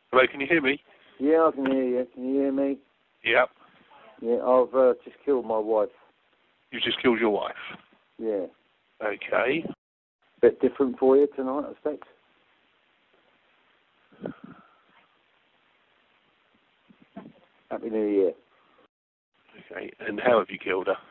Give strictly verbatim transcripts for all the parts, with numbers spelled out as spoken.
Hello, can you hear me? Yeah, I can hear you. Can you hear me? Yep. Yeah, I've uh, just killed my wife. You just killed your wife? Yeah. Okay. Bit different for you tonight, I expect. Happy New Year. Okay, and how have you killed her?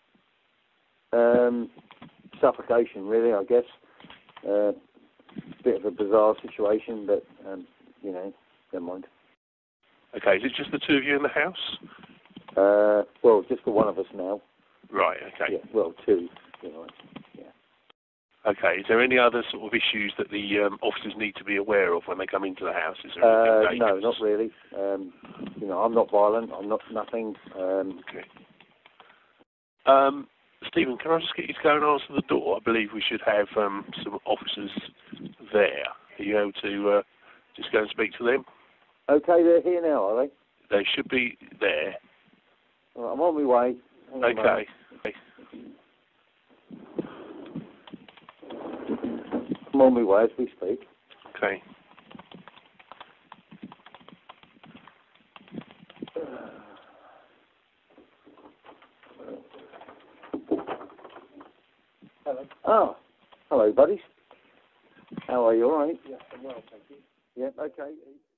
Um, suffocation, really, I guess. Uh, bit of a bizarre situation, but, um, you know, never mind. Okay, is it just the two of you in the house? Uh, well, just the one of us now. Right, okay. Yeah, well, two, you know. Yeah. Okay, is there any other sort of issues that the um, officers need to be aware of when they come into the house? Is there Uh, anything no, dangerous? not really. Um, you know, I'm not violent. I'm not nothing. Um, Okay. Um, Stephen, can I just get you to go and answer the door? I believe we should have um, some officers there. Are you able to uh, just go and speak to them? okay, they're here now, are they? They should be there. All right, I'm on my way. Hang on a moment. Okay. I'm on my way as we speak. Okay. Hello. Oh, hello, buddies. How are you? All right? Yes, I'm well, thank you. Yeah, okay.